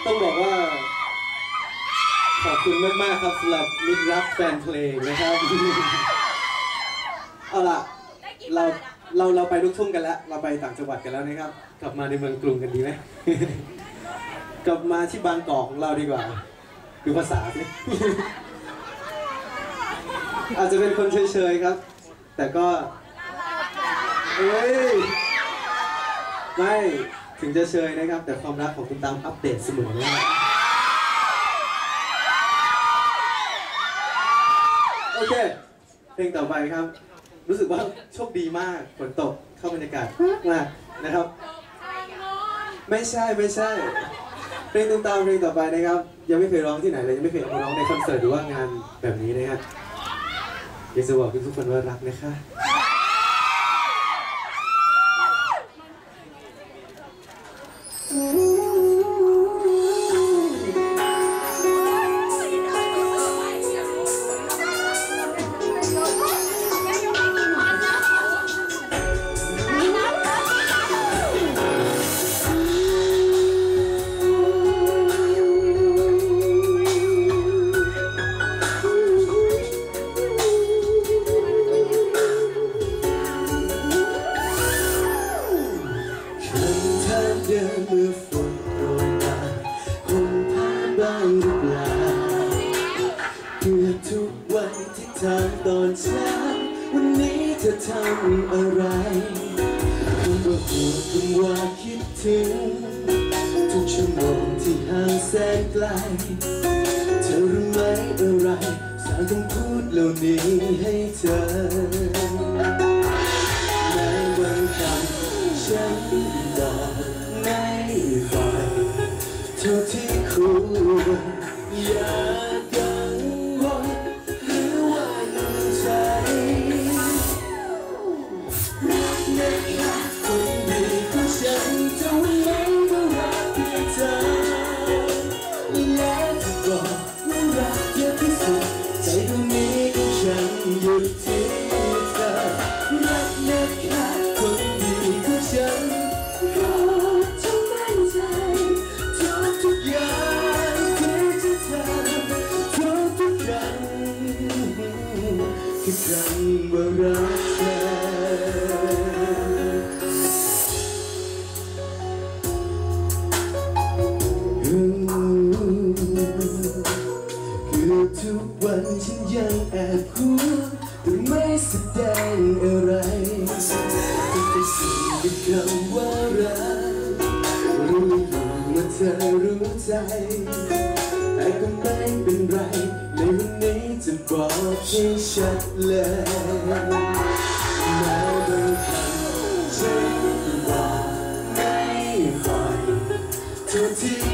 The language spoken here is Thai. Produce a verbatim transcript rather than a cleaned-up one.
ต้องบอกว่าขอบคุณมากๆครับสำหรับมิตรรักแฟนเพลงนะครับเอาล่ะเราเราเราไปลูกทุ่งกันแล้วเราไปต่างจังหวัดกันแล้วนะครับกลับมาในเมืองกรุงกันดีไหม กลับมาที่บางกอกของเราดีกว่าดูภาษาสิ อาจจะเป็นคนเฉยๆครับแต่ก็เฮ้ยไม่ถึงจะเชยนะครับแต่ความรักของคุณตามอัปเดตเสมอนะครับโอเคเพลงต่อไปครับรู้สึกว่าโชคดีมากฝนตกเข้าบรรยากาศมากนะครับไม่ใช่ไม่ใช่เพลงตุ้มตามเพลงต่อไปนะครับยังไม่เคยร้องที่ไหนเลยยังไม่เคยเอามาร้องในคอนเสิร์ตหรือว่างานแบบนี้นะครับอยากจะบอกทุกคนว่ารักนะคะเมื่อฝนโปรยมาคงพาบ้างหรือเปล่าเกือบทุกวันที่ทางตอนเช้าวันนี้เธอทำอะไรคงบอกหัวคำว่าคิดถึงทุกชั่วโมงที่ห่างแสนไกลเธอรู้ไหมอะไรสร้างคำพูดเหล่านี้ให้เธอในวันคำฉันบอกไม่ฝ่ายเท่าที่ควรอย่ากังวลหรือว่าหนักใจรักนะคะคนดีของฉันจะวันไหนก็รักเพียงเธอและจะบอกว่ารักเยอะที่สุดใจตรงนี้ของฉันอยู่ที่เธอรักนะคะคนดีของฉันคือคำว่ารักเธอคือทุกวันฉันยังแอบพูดแต่ไม่แสดงอะไรแต่แต่สิ่งที่คำว่ารักรู้อยู่ว่าเธอรู้ใจแต่ก็ไม่เป็นไรในวันนี้จะบอกให้ชัดเลยแม้บางครั้งฉันบอกไม่ค่อยเท่าที่